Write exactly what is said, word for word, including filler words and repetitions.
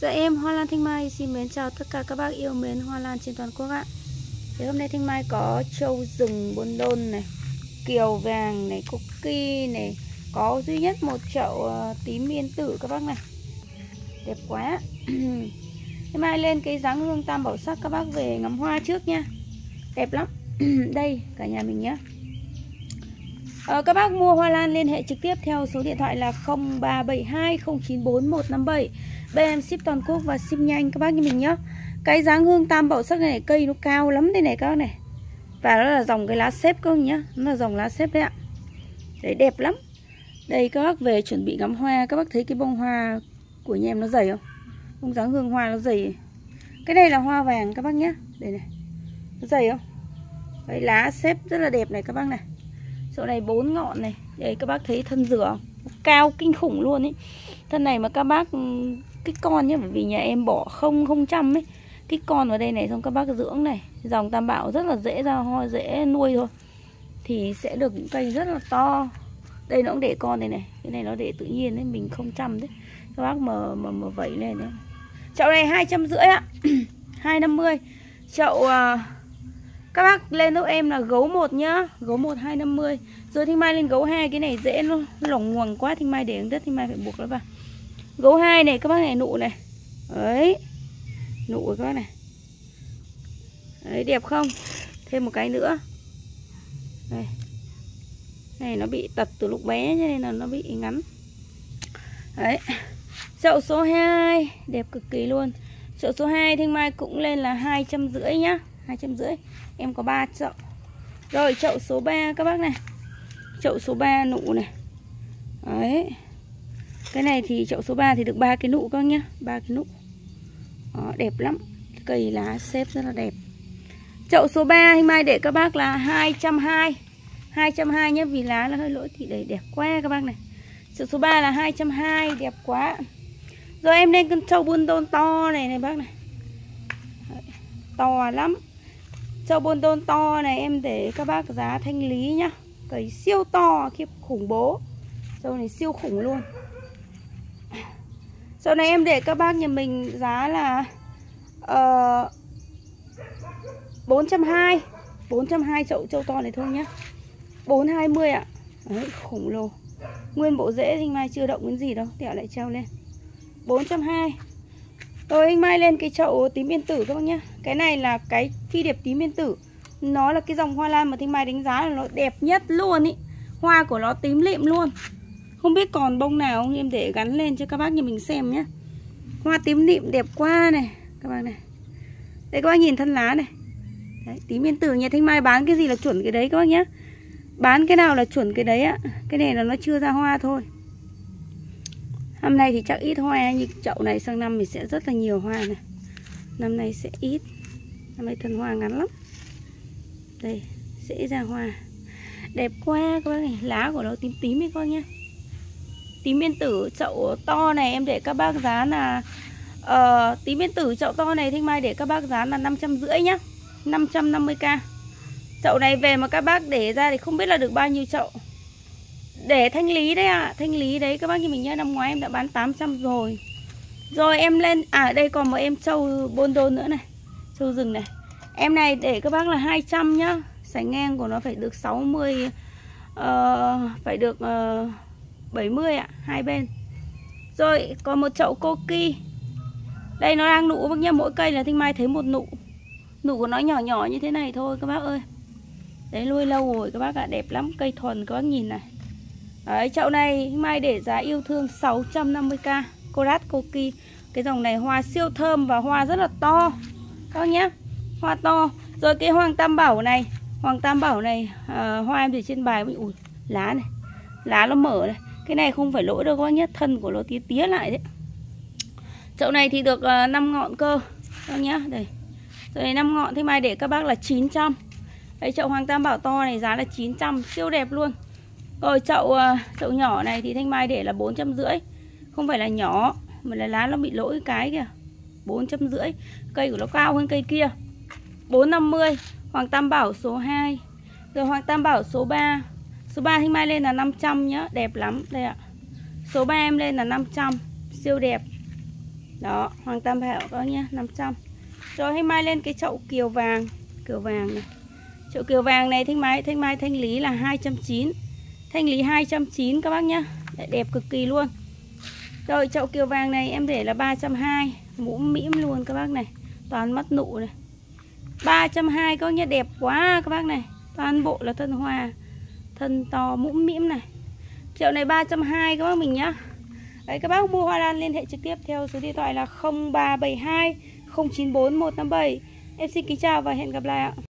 Dạ em Hoa Lan Thanh Mai xin mến chào tất cả các bác yêu mến hoa lan trên toàn quốc ạ. Thì hôm nay Thanh Mai có trâu rừng buôn đôn này, kiều vàng này, cookie này, có duy nhất một chậu uh, tím yên tử các bác này. Đẹp quá. Thanh Mai lên cái dáng hương tam bảo sắc các bác về ngắm hoa trước nha. Đẹp lắm. Đây cả nhà mình nhé. À, các bác mua hoa lan liên hệ trực tiếp theo số điện thoại là không ba bảy hai không chín bốn một năm bảy. Bên em ship toàn quốc và ship nhanh các bác như mình nhá. Cái dáng hương tam bảo sắc này cây nó cao lắm đây này các bác này. Và nó là dòng cái lá xếp các bác nhá. Nó là dòng lá xếp đấy ạ. Đấy đẹp lắm. Đây các bác về chuẩn bị ngắm hoa. Các bác thấy cái bông hoa của nhà em nó dày không? Bông dáng hương hoa nó dày. Cái này là hoa vàng các bác nhá. Đây này. Nó dày không? Đấy, lá xếp rất là đẹp này các bác này. Chỗ này bốn ngọn này. Đây các bác thấy thân dừa không? Cao kinh khủng luôn ý. Thân này mà các bác cái con nhé, bởi vì nhà em bỏ không không chăm ấy. Cái con vào đây này xong các bác dưỡng này. Dòng tam bảo rất là dễ ra hoa, dễ nuôi thôi. Thì sẽ được những cây rất là to. Đây nó cũng để con này này. Cái này nó để tự nhiên đấy, mình không chăm đấy. Các bác mà mà, mà vẩy lên đấy. Chậu này hai trăm rưỡi ạ. hai trăm năm mươi. Chậu uh, các bác lên giúp em là gấu một nhá. Gấu một hai trăm năm mươi. Rồi Thanh Mai lên gấu hai. Cái này dễ nó lỏng ngoằng quá. Thanh Mai để xuống đất Thanh Mai phải buộc nó vào. Gấu hai này các bác này, nụ này. Đấy. Nụ của các bác này. Đấy đẹp không? Thêm một cái nữa. Đây. Này nó bị tật từ lúc bé cho nên là nó bị ngắn. Đấy. Chậu số hai đẹp cực kỳ luôn. Chậu số hai Thanh Mai cũng lên là hai trăm rưỡi nhá. hai trăm rưỡi. Em có ba chậu. Rồi chậu số ba các bác này. Chậu số ba nụ này. Đấy. Cái này thì chậu số ba thì được ba cái nụ các bác nhá, ba cái nụ. Đó, đẹp lắm. Cây lá xếp rất là đẹp. Chậu số ba Thanh Mai để các bác là hai trăm hai mươi. hai trăm hai mươi nhé, vì lá là hơi lỗi thì đấy đẹp quá các bác này. Chậu số ba là hai trăm hai mươi, đẹp quá. Rồi em lên con trâu buôn đôn to này này bác này. Đấy, to lắm. Trâu buôn đôn to này em để các bác giá thanh lý nhá. Cây siêu to khiếp khủng bố. Trâu này siêu khủng luôn. Sau này em để các bác nhà mình giá là uh, bốn trăm hai mươi. bốn trăm hai mươi chậu trâu to này thôi nhá. bốn trăm hai mươi ạ. Đấy, khủng lồ. Nguyên bộ rễ Thanh Mai chưa động đến gì đâu, tẹo lại treo lên. bốn trăm hai mươi. Rồi Thanh Mai lên cái chậu tím yên tử các bác nhá. Cái này là cái phi điệp tím yên tử. Nó là cái dòng hoa lan mà Thanh Mai đánh giá là nó đẹp nhất luôn ý. Hoa của nó tím lịm luôn. Không biết còn bông nào không, em để gắn lên cho các bác nhà mình xem nhé. Hoa tím lịm đẹp quá này các bác này. Đây các bác nhìn thân lá này. Đấy, tím yên tử nhà Thanh Mai bán cái gì là chuẩn cái đấy các bác nhé. Bán cái nào là chuẩn cái đấy ạ. Cái này là nó chưa ra hoa thôi. Năm nay thì chắc ít hoa, như chậu này sang năm thì sẽ rất là nhiều hoa này. Năm nay sẽ ít. Năm nay thân hoa ngắn lắm. Đây, sẽ ra hoa. Đẹp quá các bác này. Lá của nó tím tím ấy các bác nhé. Tím yên tử chậu to này em để các bác giá là uh, tím yên tử chậu to này Thanh Mai để các bác giá là năm trăm rưỡi nhá. năm trăm năm mươi k. Chậu này về mà các bác để ra thì không biết là được bao nhiêu chậu. Để thanh lý đấy ạ. À. Thanh lý đấy các bác như mình nhá. Năm ngoái em đã bán tám trăm rồi. Rồi em lên. À đây còn một em trâu buôn đôn nữa này. Trâu rừng này. Em này để các bác là hai trăm nhá. Sánh ngang của nó phải được sáu mươi. uh, Phải được uh, bảy mươi ạ, hai bên. Rồi còn một chậu Koki. Đây nó đang nụ bác nhá. Mỗi cây là Thanh Mai thấy một nụ. Nụ của nó nhỏ nhỏ như thế này thôi các bác ơi. Đấy nuôi lâu rồi các bác ạ. Đẹp lắm, cây thuần các bác nhìn này. Đấy chậu này Thanh Mai để giá yêu thương sáu trăm năm mươi k. Korat Koki. Cái dòng này hoa siêu thơm và hoa rất là to các bác nhá. Hoa to. Rồi cái hoàng tam bảo này. Hoàng tam bảo này à, hoa em để trên bài. Ui, lá này. Lá nó mở này. Cái này không phải lỗi đâu các bác nhé. Thân của nó tía tía lại đấy. Chậu này thì được uh, năm ngọn cơ các bác nhá. Đây. Chậu này năm ngọn. Thế mai để các bác là chín trăm. Đấy chậu hoàng tam bảo to này giá là chín trăm. Siêu đẹp luôn. Rồi chậu uh, chậu nhỏ này thì Thanh Mai để là bốn trăm rưỡi. Không phải là nhỏ mà là lá nó bị lỗi cái kìa. bốn trăm rưỡi. Cây của nó cao hơn cây kia. bốn trăm năm mươi. Hoàng tam bảo số hai. Rồi hoàng tam bảo số ba. Số ba Thanh Mai lên là năm trăm nhá. Đẹp lắm. Đây ạ. Số ba em lên là năm trăm. Siêu đẹp. Đó, Hoàng Tam Bảo các bác nhá, năm trăm. Rồi Thanh Mai lên cái chậu kiều vàng. Kiều vàng này. Chậu kiều vàng này Thanh Mai Thanh Mai thanh lý là hai trăm chín mươi. Thanh lý hai trăm chín mươi các bác nhá. Đấy, đẹp cực kỳ luôn. Rồi chậu kiều vàng này em để là ba trăm hai mươi. Mũ mĩm luôn các bác này. Toàn mắt nụ này. ba trăm hai mươi các bác nhá, đẹp quá các bác này. Toàn bộ là thân hoa, thân to, mũ mĩm này. Chậu này ba trăm hai mươi các bác mình nhá. Đấy, các bác mua hoa lan liên hệ trực tiếp theo số điện thoại là không ba bảy hai không chín bốn một năm bảy. Em xin kính chào và hẹn gặp lại ạ.